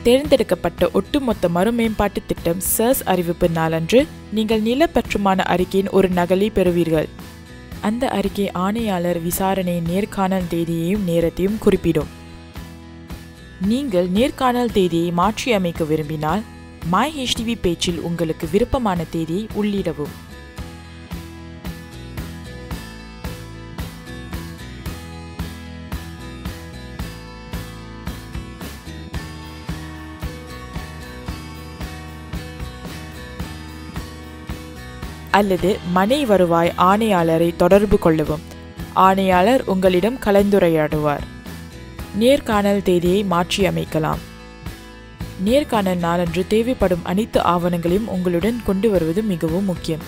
தேர்ந்தெடுக்கப்பட்ட ஒட்டுமொத்த மறுமேம்பாட்டு திட்டம் சர்ஸ் அறிவிப்பு நாளன்று நீங்கள் நிலப்பற்றுமான அறிக்கையின் ஒரு நகலை பெறுவீர்கள். அந்த அறிக்கை ஆணையாளர் விசாரணையின் நேர்காணல் தேதியையும் நேரத்தையும் குறிப்பிடும். நீங்கள் நேர்காணல் தேதியை மாற்றியமைக்க விரும்பினால் மை HDB பேஜில் உங்களுக்கு விருப்பமான தேதியை உள்ளிடவும். அல்லது மனை வருவாய் ஆணையாளரை தொடர்பு கொள்ளவும். ஆணையாளர் உங்களிடம் கலந்துரையாடுவார். நேர்காணல் தேதியை மாற்றியமைக்கலாம். நேர்காணல் நாளன்று தேவைப்படும் அனைத்து ஆவணங்களையும் உங்களுடன் கொண்டு வருவது மிகவும் முக்கியம்.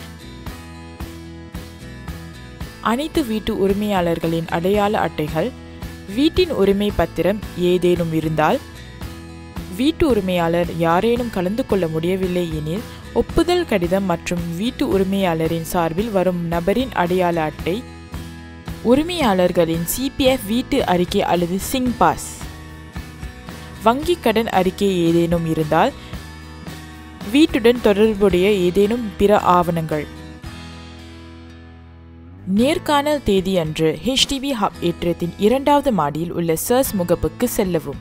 அனைத்து வீட்டு உரிமையாளர்களின் அடையாள அட்டைகள், வீட்டின் உரிமை பத்திரம் ஏதேனும் இருந்தால், வீட்டு உரிமையாளர் யாரேனும் கலந்து கொள்ள முடியவில்லை எனில் ஒப்புதல் கடிதம் மற்றும் வீட்டு உரிமையாளரின் சார்பில் வரும் நபரின் அடையாள அட்டை, உரிமையாளர்களின் CPF வீட்டு அறிக்கை அல்லது சிங் பாஸ், வங்கி கடன் அறிக்கை ஏதேனும் இருந்தால், வீட்டுடன் தொடர்புடைய ஏதேனும் பிற ஆவணங்கள். நேர்காணல் தேதி அன்று HDB ஹப் ஏற்றத்தின் 2வது மாடியில் உள்ள சர்ஸ் முகப்புக்கு செல்லவும்.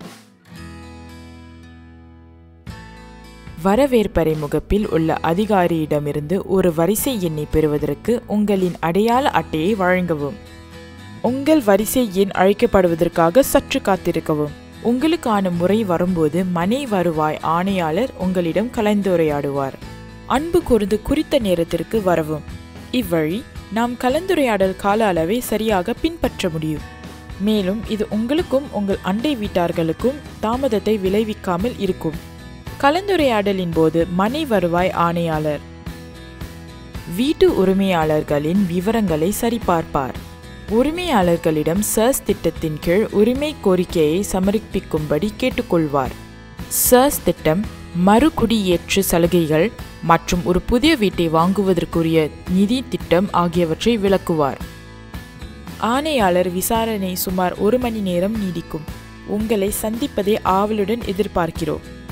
வரவேற்பறை முகப்பில் உள்ள அதிகாரியிடமிருந்து ஒரு வரிசை எண்ணை பெறுவதற்கு உங்களின் அடையாள அட்டையை வழங்கவும். உங்கள் வரிசை எண் அழைக்கப்படுவதற்காக சற்று காத்திருக்கவும். உங்களுக்கான முறை வரும்போது மனை வருவாய் ஆணையாளர் உங்களிடம் கலந்துரையாடுவார். அன்பு கூர்ந்து குறித்த நேரத்திற்கு வரவும். இவ்வழி நாம் கலந்துரையாடல் கால அளவை சரியாக பின்பற்ற முடியும். மேலும் இது உங்களுக்கும் உங்கள் அண்டை வீட்டார்களுக்கும் தாமதத்தை விளைவிக்காமல் இருக்கும். கலந்துரையாடலின் போது மனை வருவாய் ஆணையாளர் வீட்டு உரிமையாளர்களின் விவரங்களை சரிபார்ப்பார். உரிமையாளர்களிடம் சர்ஸ் திட்டத்தின் கீழ் உரிமை கோரிக்கையை சமர்ப்பிக்கும்படி கேட்டுக்கொள்வார். சர்ஸ் திட்டம், மறுகுடியேற்று சலுகைகள் மற்றும் ஒரு புதிய வீட்டை வாங்குவதற்குரிய நிதி திட்டம் ஆகியவற்றை விளக்குவார். ஆணையாளர் விசாரணை சுமார் 1 மணி நேரம் நீடிக்கும். உங்களை சந்திப்பதை ஆவலுடன் எதிர்பார்க்கிறோம்.